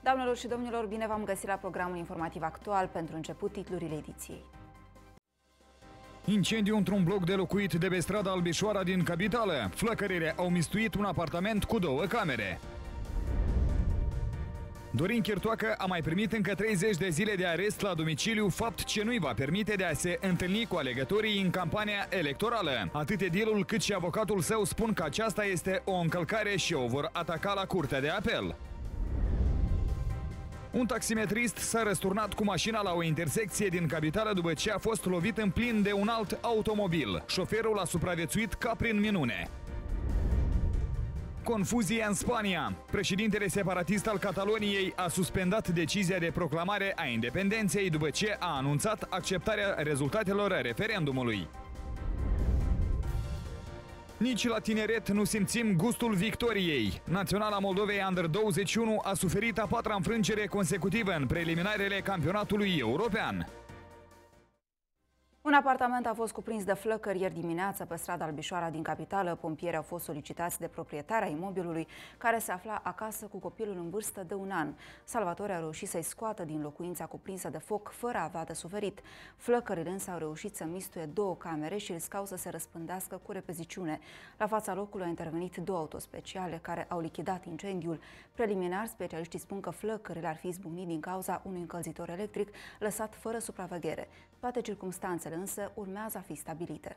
Doamnelor și domnilor, bine v-am găsit la programul informativ actual. Pentru început, titlurile ediției. Incendiu într-un bloc de locuit de pe strada Albișoara din capitală. Flăcările au mistuit un apartament cu 2 camere. Dorin Chirtoacă a mai primit încă 30 de zile de arest la domiciliu, fapt ce nu-i va permite de a se întâlni cu alegătorii în campania electorală. Atât edilul cât și avocatul său spun că aceasta este o încălcare și o vor ataca la curtea de apel. Un taximetrist s-a răsturnat cu mașina la o intersecție din capitală după ce a fost lovit în plin de un alt automobil. Șoferul a supraviețuit ca prin minune. Confuzie în Spania. Președintele separatist al Cataloniei a suspendat decizia de proclamare a independenței după ce a anunțat acceptarea rezultatelor referendumului. Nici la tineret nu simțim gustul victoriei. Naționala Moldovei Under-21 a suferit a 4-a înfrângere consecutivă în preliminarele campionatului european. Un apartament a fost cuprins de flăcări ieri dimineață pe strada Albișoara din capitală. Pompierii au fost solicitați de proprietarea imobilului, care se afla acasă cu copilul în vârstă de 1 an. Salvatorii au reușit să-i scoată din locuința cuprinsă de foc fără a avea de suferit. Flăcările însă au reușit să mistuie 2 camere și riscau să se răspândească cu repeziciune. La fața locului au intervenit 2 autospeciale care au lichidat incendiul. Preliminar, specialiștii spun că flăcările ar fi izbucnit din cauza unui încălzitor electric lăsat fără supraveghere. Toate circumstanțele însă urmează a fi stabilite.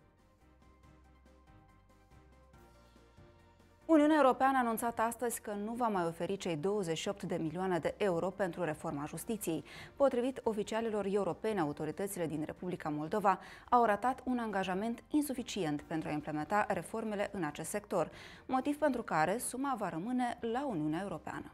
Uniunea Europeană a anunțat astăzi că nu va mai oferi cei 28 de milioane de euro pentru reforma justiției. Potrivit oficialilor europeni, autoritățile din Republica Moldova au ratat un angajament insuficient pentru a implementa reformele în acest sector, motiv pentru care suma va rămâne la Uniunea Europeană.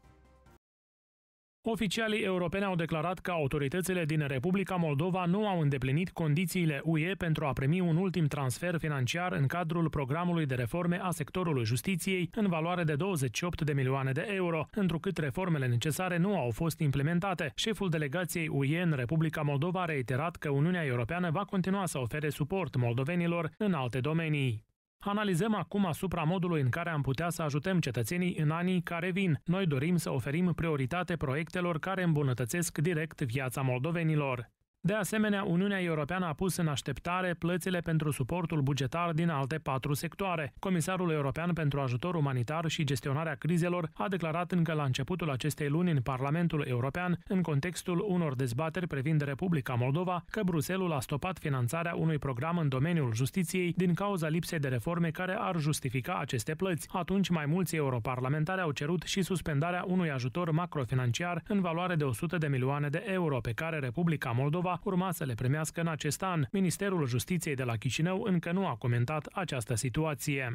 Oficialii europeni au declarat că autoritățile din Republica Moldova nu au îndeplinit condițiile UE pentru a primi un ultim transfer financiar în cadrul programului de reforme a sectorului justiției în valoare de 28 de milioane de euro, întrucât reformele necesare nu au fost implementate. Șeful delegației UE în Republica Moldova a reiterat că Uniunea Europeană va continua să ofere suport moldovenilor în alte domenii. Analizăm acum asupra modului în care am putea să ajutăm cetățenii în anii care vin. Noi dorim să oferim prioritate proiectelor care îmbunătățesc direct viața moldovenilor. De asemenea, Uniunea Europeană a pus în așteptare plățile pentru suportul bugetar din alte 4 sectoare. Comisarul European pentru Ajutor Umanitar și Gestionarea Crizelor a declarat încă la începutul acestei luni în Parlamentul European, în contextul unor dezbateri privind Republica Moldova, că Bruxelles a stopat finanțarea unui program în domeniul justiției din cauza lipsei de reforme care ar justifica aceste plăți. Atunci, mai mulți europarlamentari au cerut și suspendarea unui ajutor macrofinanciar în valoare de 100 de milioane de euro, pe care Republica Moldova urma să le primească în acest an. Ministerul Justiției de la Chișinău încă nu a comentat această situație.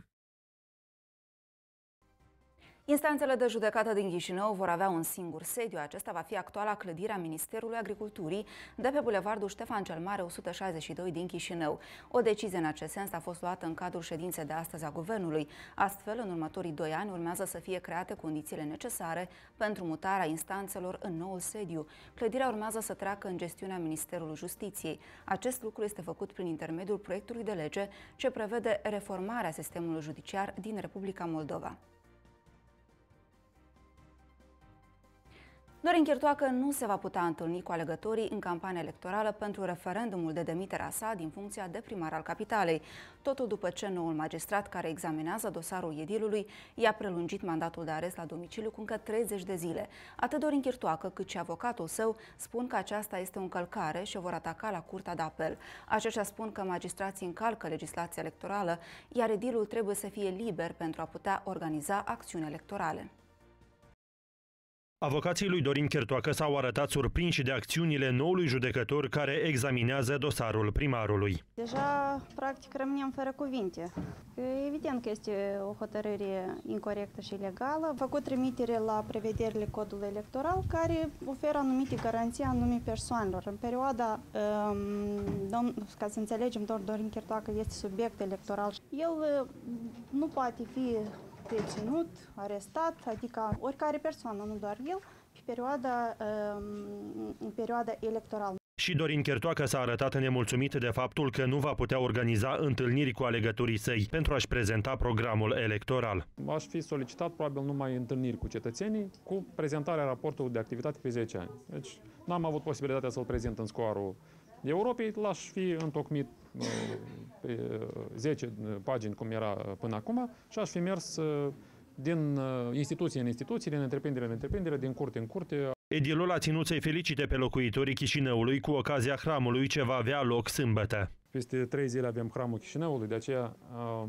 Instanțele de judecată din Chișinău vor avea un singur sediu. Acesta va fi actuala clădire a Ministerului Agriculturii de pe Bulevardul Ștefan cel Mare 162 din Chișinău. O decizie în acest sens a fost luată în cadrul ședinței de astăzi a Guvernului. Astfel, în următorii 2 ani urmează să fie create condițiile necesare pentru mutarea instanțelor în noul sediu. Clădirea urmează să treacă în gestiunea Ministerului Justiției. Acest lucru este făcut prin intermediul proiectului de lege ce prevede reformarea sistemului judiciar din Republica Moldova. Dorin Chirtoacă nu se va putea întâlni cu alegătorii în campania electorală pentru referendumul de demitere a sa din funcția de primar al capitalei. Totul după ce noul magistrat care examinează dosarul edilului i-a prelungit mandatul de arest la domiciliu cu încă 30 de zile. Atât Dorin Chirtoacă cât și avocatul său spun că aceasta este o încălcare și o vor ataca la curtea de apel. Aceștia spun că magistrații încalcă legislația electorală, iar edilul trebuie să fie liber pentru a putea organiza acțiuni electorale. Avocații lui Dorin Chirtoacă s-au arătat surprinși de acțiunile noului judecător care examinează dosarul primarului. Deja, practic, rămânem fără cuvinte. Evident că este o hotărâre incorectă și ilegală. A făcut trimitere la prevederile codului electoral care oferă anumite garanții anume persoanelor. În perioada, ca să înțelegem, Dorin Chirtoacă este subiect electoral. El nu poate fi deținut, arestat, adică oricare persoană, nu doar el, pe perioada electorală. Și Dorin Chertoacă s-a arătat nemulțumit de faptul că nu va putea organiza întâlniri cu alegătorii săi pentru a-și prezenta programul electoral. Aș fi solicitat probabil numai întâlniri cu cetățenii cu prezentarea raportului de activitate pe 10 ani. Deci n-am avut posibilitatea să-l prezint în scoarul Europei, l-aș fi întocmit pe 10 pagini cum era până acum și aș fi mers din instituție în instituție, din întreprindere în întreprindere, din curte în curte. Edilul a ținut să-i felicite pe locuitorii Chișinăului cu ocazia hramului ce va avea loc sâmbătă. Peste 3 zile avem hramul Chișinăului, de aceea,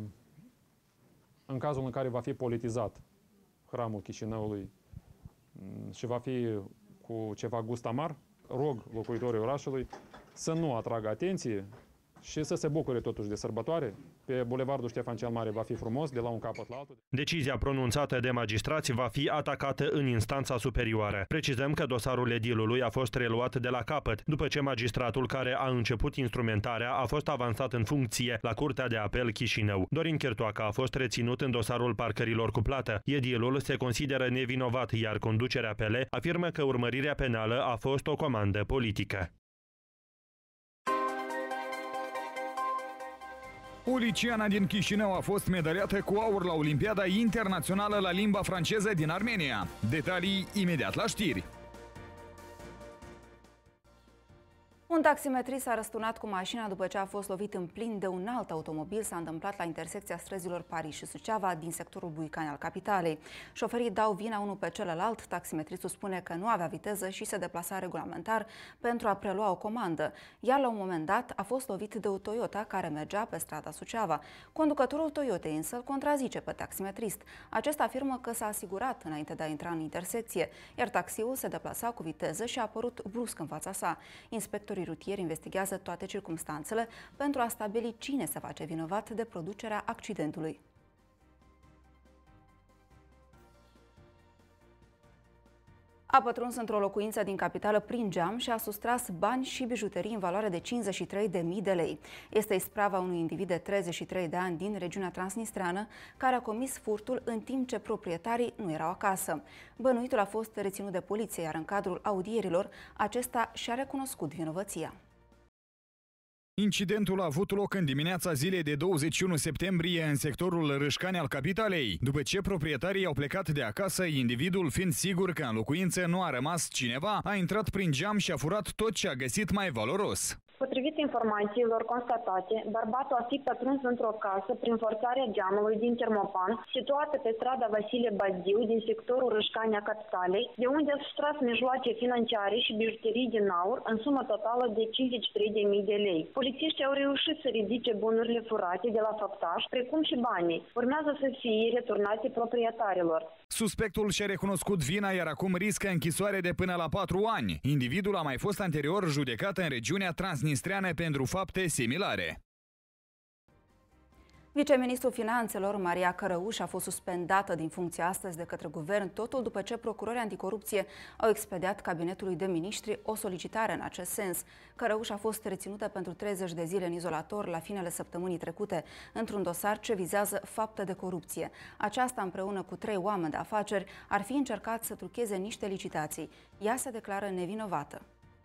în cazul în care va fi politizat hramul Chișinăului și va fi cu ceva gust amar, rog locuitorii orașului să nu atragă atenție și să se bucure totuși de sărbătoare. Pe bulevardul Ștefan cel Mare va fi frumos de la un capăt la altul. Decizia pronunțată de magistrați va fi atacată în instanța superioară. Precizăm că dosarul edilului a fost reluat de la capăt, după ce magistratul care a început instrumentarea a fost avansat în funcție la Curtea de Apel Chișinău. Dorin Chertoacă a fost reținut în dosarul parcărilor cu plată. Edilul se consideră nevinovat, iar conducerea PL afirmă că urmărirea penală a fost o comandă politică. O liceană din Chișinău a fost medaliată cu aur la Olimpiada Internațională la limba franceză din Armenia. Detalii imediat la știri. Un taximetrist s-a răsturnat cu mașina după ce a fost lovit în plin de un alt automobil. S-a întâmplat la intersecția străzilor Paris și Suceava din sectorul Buicani al capitalei. Șoferii dau vina unul pe celălalt. Taximetristul spune că nu avea viteză și se deplasa regulamentar pentru a prelua o comandă. Iar la un moment dat a fost lovit de o Toyota care mergea pe strada Suceava. Conducătorul Toyotei însă îl contrazice pe taximetrist. Acesta afirmă că s-a asigurat înainte de a intra în intersecție, iar taxiul se deplasa cu viteză și a apărut brusc în fața sa. Inspectorii rutieri investigează toate circumstanțele pentru a stabili cine se face vinovat de producerea accidentului. A pătruns într-o locuință din capitală prin geam și a sustras bani și bijuterii în valoare de 53.000 de lei. Este isprava unui individ de 33 de ani din regiunea transnistreană care a comis furtul în timp ce proprietarii nu erau acasă. Bănuitul a fost reținut de poliție, iar în cadrul audierilor acesta și-a recunoscut vinovăția. Incidentul a avut loc în dimineața zilei de 21 septembrie în sectorul Râșcani al capitalei. După ce proprietarii au plecat de acasă, individul, fiind sigur că în locuință nu a rămas cineva, a intrat prin geam și a furat tot ce a găsit mai valoros. Potrivit informațiilor constatate, bărbatul a fi pătruns într-o casă prin forțarea geamului din Termopan, situată pe strada Vasile Baziu din sectorul Râșcani a capitalei, de unde a sustras mijloace financiare și bijuterii din aur în sumă totală de 53.000 de lei. Polițiștii au reușit să ridice bunurile furate de la făptaș, precum și banii. Urmează să fie returnate proprietarilor. Suspectul și-a recunoscut vina, iar acum riscă închisoare de până la 4 ani. Individul a mai fost anterior judecat în regiunea transnistreană pentru fapte similare. Viceministrul Finanțelor, Maria Cărăuș, a fost suspendată din funcție astăzi de către guvern, totul după ce procurorii anticorupție au expediat cabinetului de miniștri o solicitare în acest sens. Cărăuș a fost reținută pentru 30 de zile în izolator la finele săptămânii trecute, într-un dosar ce vizează fapte de corupție. Aceasta, împreună cu 3 oameni de afaceri, ar fi încercat să trucheze niște licitații. Ea se declară nevinovată.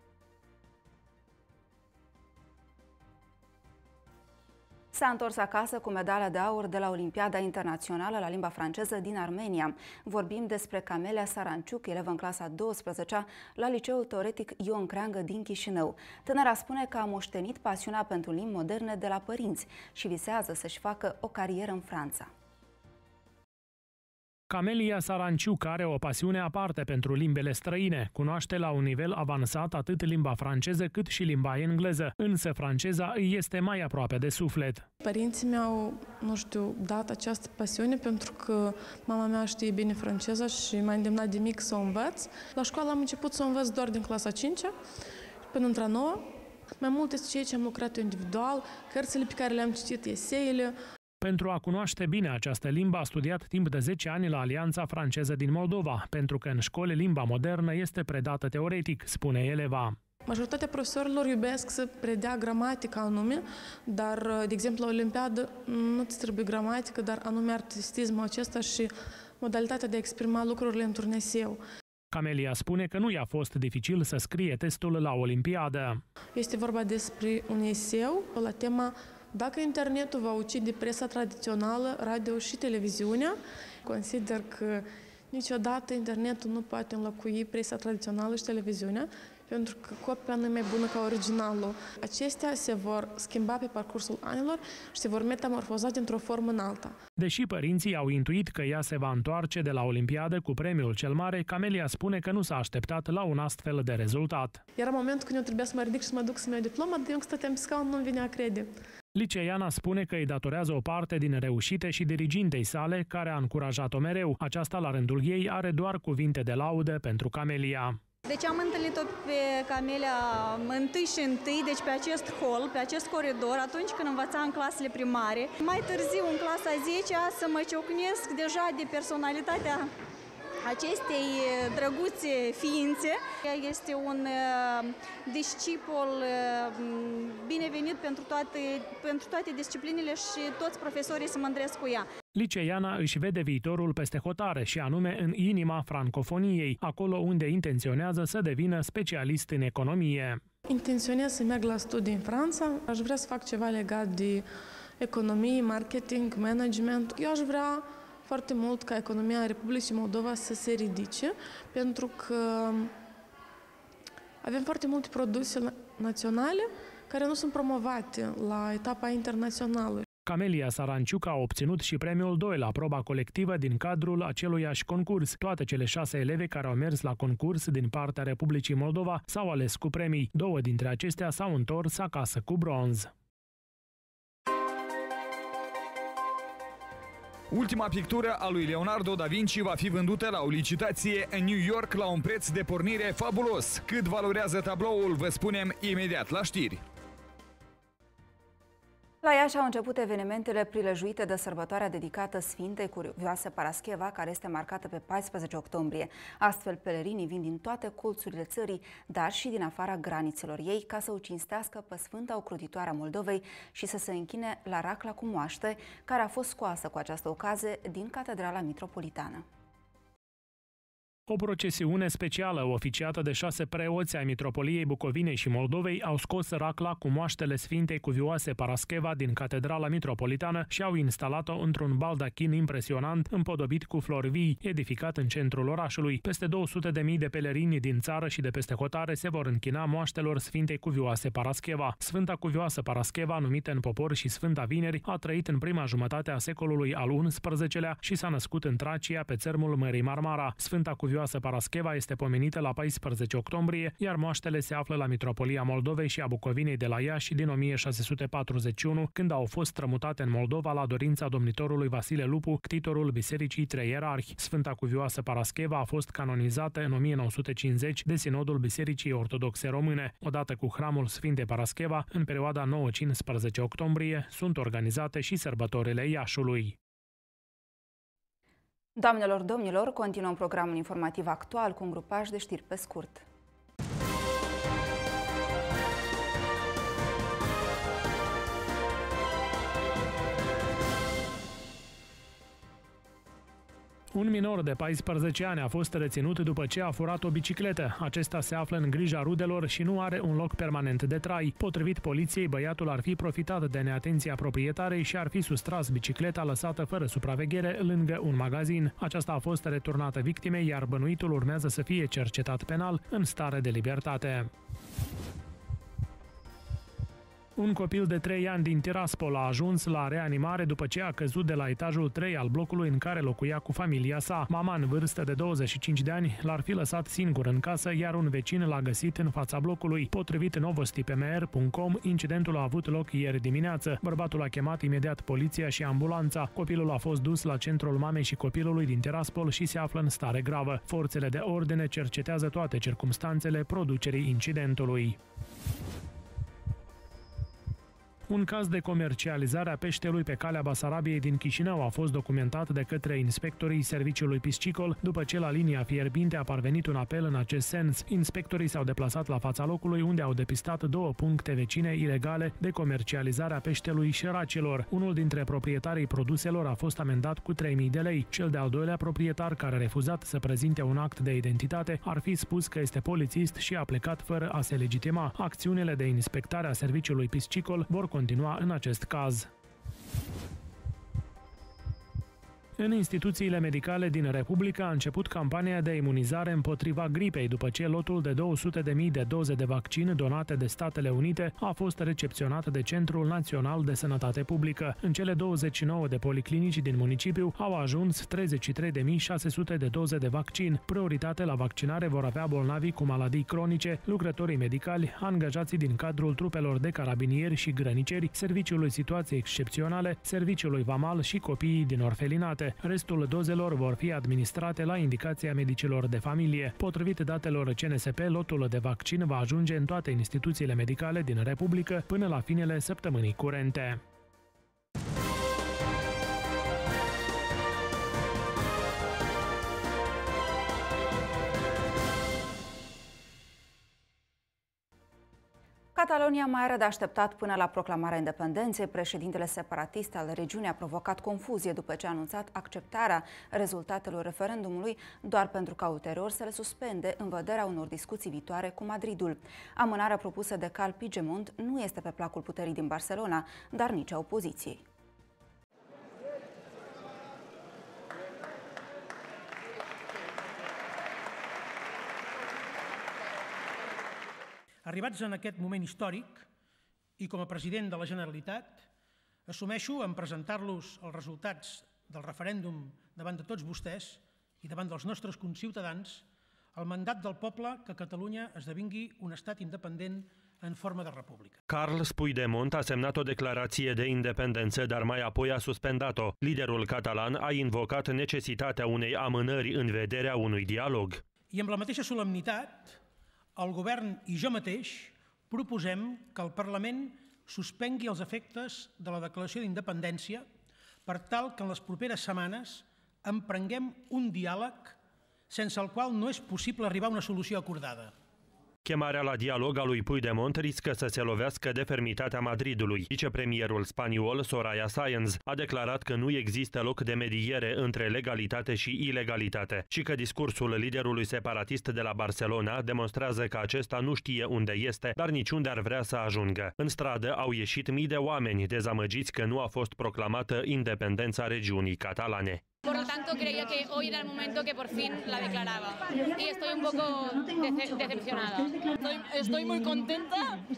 S-a întors acasă cu medalia de aur de la Olimpiada Internațională la limba franceză din Armenia. Vorbim despre Camelia Saranciuc, elevă în clasa 12-a la Liceul Teoretic Ion Creangă din Chișinău. Tânăra spune că a moștenit pasiunea pentru limbi moderne de la părinți și visează să-și facă o carieră în Franța. Camelia Saranciuc are o pasiune aparte pentru limbele străine. Cunoaște la un nivel avansat atât limba franceză cât și limba engleză, însă franceza îi este mai aproape de suflet. Părinții mei au, dat această pasiune pentru că mama mea știe bine franceza și m-a îndemnat de mic să o învăț. La școală am început să o învăț doar din clasa 5-a până într-a 9. Mai mult este ceea ce am lucrat individual, cărțile pe care le-am citit, eseile. Pentru a cunoaște bine această limbă, a studiat timp de 10 ani la Alianța Franceză din Moldova, pentru că în școli limba modernă este predată teoretic, spune eleva. Majoritatea profesorilor iubesc să predea gramatica anume, dar, de exemplu, la Olimpiadă nu-ți trebuie gramatică, dar anume artistismul acesta și modalitatea de a exprima lucrurile într-un eseu. Camelia spune că nu i-a fost dificil să scrie testul la Olimpiadă. Este vorba despre un eseu la tema dacă internetul va ucide presa tradițională, radio și televiziunea. Consider că niciodată internetul nu poate înlocui presa tradițională și televiziunea, pentru că copia nu e mai bună ca originalul. Acestea se vor schimba pe parcursul anilor și se vor metamorfoza dintr-o formă în alta. Deși părinții au intuit că ea se va întoarce de la Olimpiadă cu premiul cel mare, Camelia spune că nu s-a așteptat la un astfel de rezultat. Era momentul când eu trebuia să mă ridic și să mă duc să-mi iau diploma, de eu stăteam pe scaun, nu-mi venea a crede. Liceana spune că îi datorează o parte din reușite și dirigintei sale, care a încurajat-o mereu. Aceasta, la rândul ei, are doar cuvinte de laudă pentru Camelia. Deci am întâlnit-o pe Camelia întâi și întâi, deci pe acest hol, pe acest coridor, atunci când învăța în clasele primare. Mai târziu, în clasa 10-a, să mă ciocnesc deja de personalitatea acestei drăguțe ființe. Ea este un discipol binevenit pentru toate disciplinile și toți profesorii se mândresc cu ea. Liceana își vede viitorul peste hotare și anume în inima francofoniei, acolo unde intenționează să devină specialist în economie. Intenționez să merg la studii în Franța. Aș vrea să fac ceva legat de economie, marketing, management. Eu aș vrea foarte mult ca economia Republicii Moldova să se ridice, pentru că avem foarte multe produse naționale care nu sunt promovate la etapa internațională. Camelia Saranciuc a obținut și premiul 2 la proba colectivă din cadrul aceluiași concurs. Toate cele 6 eleve care au mers la concurs din partea Republicii Moldova s-au ales cu premii. 2 dintre acestea s-au întors acasă cu bronz. Ultima pictură a lui Leonardo da Vinci va fi vândută la o licitație în New York la un preț de pornire fabulos. Cât valorează tabloul, vă spunem imediat la știri. La Iași au început evenimentele prilejuite de sărbătoarea dedicată Sfintei Cuvioase Parascheva, care este marcată pe 14 octombrie. Astfel, pelerinii vin din toate colțurile țării, dar și din afara granițelor ei, ca să o cinstească pe Sfânta Ocrotitoare a Moldovei și să se închine la racla cu moaște, care a fost scoasă cu această ocazie din Catedrala Mitropolitană. O procesiune specială oficiată de 6 preoți ai Mitropoliei Bucovinei și Moldovei au scos racla cu moaștele Sfintei Cuvioase Parascheva din Catedrala Mitropolitană și au instalat-o într-un baldachin impresionant împodobit cu flori vii, edificat în centrul orașului. Peste 200.000 de pelerini din țară și de peste hotare se vor închina moaștelor Sfintei Cuvioase Parascheva. Sfânta Cuvioasă Parascheva, numită în popor și Sfânta Vineri, a trăit în prima jumătate a secolului al XI-lea și s-a născut în Tracia, pe țărmul Mării Marmara. Sfânta Cuvioasă Parascheva este pomenită la 14 octombrie, iar moaștele se află la Mitropolia Moldovei și a Bucovinei de la Iași din 1641, când au fost strămutate în Moldova la dorința domnitorului Vasile Lupu, ctitorul Bisericii Trei Ierarhi. Sfânta Cuvioasă Parascheva a fost canonizată în 1950 de Sinodul Bisericii Ortodoxe Române. Odată cu hramul Sfintei Parascheva, în perioada 9-15 octombrie, sunt organizate și sărbătorile Iașului. Doamnelor, domnilor, continuăm programul informativ actual cu un grupaj de știri pe scurt. Un minor de 14 ani a fost reținut după ce a furat o bicicletă. Acesta se află în grija rudelor și nu are un loc permanent de trai. Potrivit poliției, băiatul ar fi profitat de neatenția proprietarei și ar fi sustras bicicleta lăsată fără supraveghere lângă un magazin. Aceasta a fost returnată victimei, iar bănuitul urmează să fie cercetat penal în stare de libertate. Un copil de 3 ani din Tiraspol a ajuns la reanimare după ce a căzut de la etajul 3 al blocului în care locuia cu familia sa. Mama, în vârstă de 25 de ani, l-ar fi lăsat singur în casă, iar un vecin l-a găsit în fața blocului. Potrivit novostipmr.com, incidentul a avut loc ieri dimineață. Bărbatul a chemat imediat poliția și ambulanța. Copilul a fost dus la centrul mamei și copilului din Tiraspol și se află în stare gravă. Forțele de ordine cercetează toate circumstanțele producerii incidentului. Un caz de comercializare a peștelui pe calea Basarabiei din Chișinău a fost documentat de către inspectorii serviciului piscicol, după ce la linia fierbinte a parvenit un apel în acest sens. Inspectorii s-au deplasat la fața locului, unde au depistat 2 puncte vecine ilegale de comercializare a peștelui șeracilor. Unul dintre proprietarii produselor a fost amendat cu 3.000 de lei. Cel de-al doilea proprietar, care a refuzat să prezinte un act de identitate, ar fi spus că este polițist și a plecat fără a se legitima. Acțiunile de inspectare a serviciului piscicol vor continua în acest caz. În instituțiile medicale din Republica a început campania de imunizare împotriva gripei, după ce lotul de 200.000 de doze de vaccin donate de Statele Unite a fost recepționat de Centrul Național de Sănătate Publică. În cele 29 de policlinici din municipiu au ajuns 33.600 de doze de vaccin. Prioritate la vaccinare vor avea bolnavii cu maladii cronice, lucrătorii medicali, angajații din cadrul trupelor de carabinieri și grăniceri, serviciului situații excepționale, serviciului vamal și copiii din orfelinate. Restul dozelor vor fi administrate la indicația medicilor de familie. Potrivit datelor CNSP, lotul de vaccin va ajunge în toate instituțiile medicale din Republică până la finele săptămânii curente. Catalonia mai are de așteptat până la proclamarea independenței. Președintele separatist al regiunii a provocat confuzie după ce a anunțat acceptarea rezultatelor referendumului, doar pentru ca ulterior să le suspende în vederea unor discuții viitoare cu Madridul. Amânarea propusă de Carles Puigdemont nu este pe placul puterii din Barcelona, dar nici a opoziției. Arribats en aquest moment històric i com a president de la Generalitat, assumeixo en presentar-los els resultats del referèndum davant de tots vostès i davant dels nostres conciutadans el mandat del poble que Catalunya esdevingui un estat independent în formă de república. Carles Puigdemont a semnat o declarație de independență, dar mai apoi a suspendat-o. Liderul catalan a invocat necesitatea unei amânări în vederea unui dialog. I amb la mateixa solemnitat, el govern i jo mateix proposem que el Parlament suspengui els efectes de la declaració d'independència per tal que en les properes setmanes emprenguem un diàleg sense el qual no és possible arribar a una solució acordada. Chemarea la dialog a lui Puigdemont riscă să se lovească de fermitatea Madridului. Vicepremierul spaniol Soraya Sáenz a declarat că nu există loc de mediere între legalitate și ilegalitate și că discursul liderului separatist de la Barcelona demonstrează că acesta nu știe unde este, dar nici unde ar vrea să ajungă. În stradă au ieșit mii de oameni dezamăgiți că nu a fost proclamată independența regiunii catalane. Por lo tanto, creía que hoy era el momento que por fin la declaraba. Y estoy un poco decepcionada. Estoy muy contenta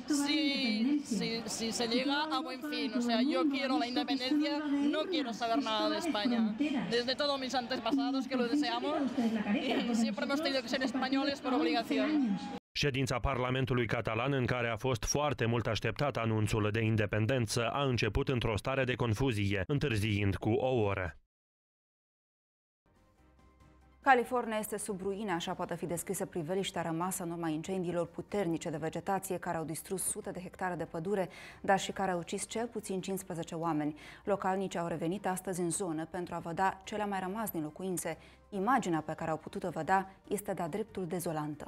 si se llega a buen fin. O sea, yo quiero la independencia, no quiero saber nada de España. Desde todos mis antepasados que lo deseamos y siempre hemos tenido que ser españoles por obligación. Ședința Parlamentului catalan, în care a fost foarte mult așteptat anunțul de independență, a început într-o stare de confuzie, întârziind cu o oră. California este sub ruine, așa poate fi descrisă priveliștea rămasă în urma incendiilor puternice de vegetație care au distrus sute de hectare de pădure, dar și care au ucis cel puțin 15 oameni. Localnicii au revenit astăzi în zonă pentru a vedea ce le-a mai rămas din locuințe. Imaginea pe care au putut-o vedea este de-a dreptul dezolantă.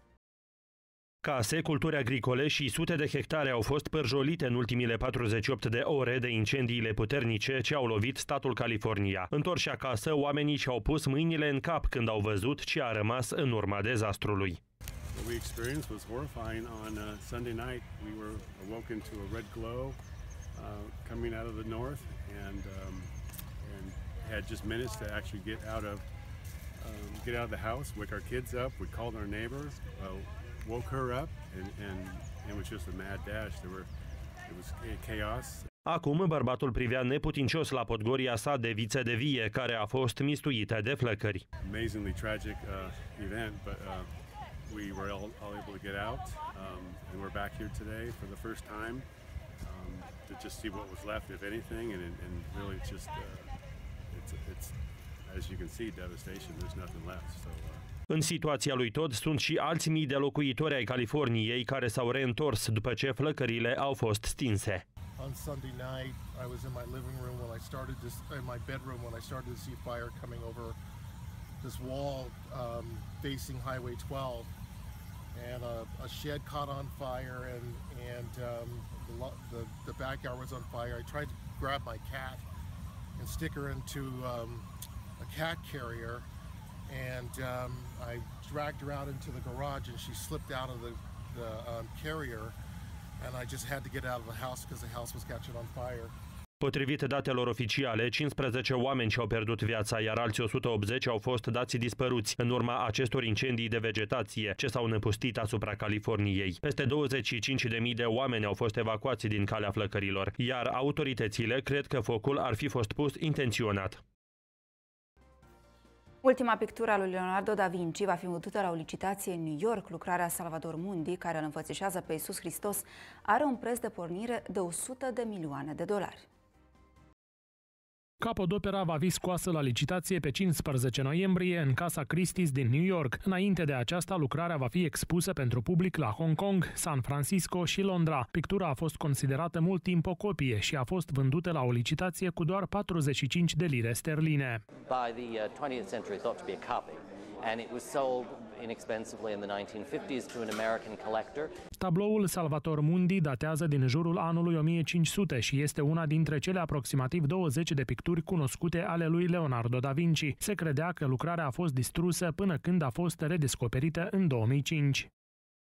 Case, culturi agricole și sute de hectare au fost pârjolite în ultimile 48 de ore de incendiile puternice ce au lovit statul California. Întorși acasă, oamenii și-au pus mâinile în cap când au văzut ce a rămas în urma dezastrului. What we experienced was horrifying. On Sunday night, we were awoken to a red glow coming out of the north, and had just minutes to actually get out of the house, wake our kids up. We called our neighbor, woke her up, and it was just a mad dash. It was chaos. Acum, bărbatul privea neputincios la Podgoria sa de viță de vie, care a fost mistuită de flăcări. Amazingly tragic event, but we were all able to get out, and we're back here today for the first time to just see what was left, if anything, and really it's just it's as you can see, devastation. There's nothing left. So. În situația lui Todd sunt și alți mii de locuitori ai Californiei care s-au reîntors după ce flăcările au fost stinse. on Sunday night. I was in my living room when I started this, in my bedroom when I started to see fire coming over this wall facing Highway 12, and a shed caught on fire, and the backyard was on fire. I tried to grab my cat and stick her into a cat carrier, and I dragged her out into the garage, and she slipped out of the carrier, and I just had to get out of the house because the house was catching on fire. Potrivit datelor oficiale, 15 oameni și-au pierdut viața, iar alții 180 au fost dați dispăruți în urma acestor incendii de vegetație ce s-au năpustit asupra Californiei. Peste 25.000 de oameni au fost evacuați din calea flăcărilor, iar autoritățile cred că focul ar fi fost pus intenționat. Ultima pictură a lui Leonardo da Vinci va fi vândută la o licitație în New York. Lucrarea Salvator Mundi, care îl înfățișează pe Iisus Hristos, are un preț de pornire de $100 de milioane. Capodopera va fi scoasă la licitație pe 15 noiembrie în Casa Christie's din New York. Înainte de aceasta, lucrarea va fi expusă pentru public la Hong Kong, San Francisco și Londra. Pictura a fost considerată mult timp o copie și a fost vândută la o licitație cu doar 45 de lire sterline. By the 20th century thought to be a copy, and it was sold inexpensively in the 1950s to an American collector. Tabloul Salvator Mundi datează din jurul anului 1500 și este una dintre cele aproximativ 20 de picturi cunoscute ale lui Leonardo da Vinci. Se credea că lucrarea a fost distrusă până când a fost redescoperită în 2005.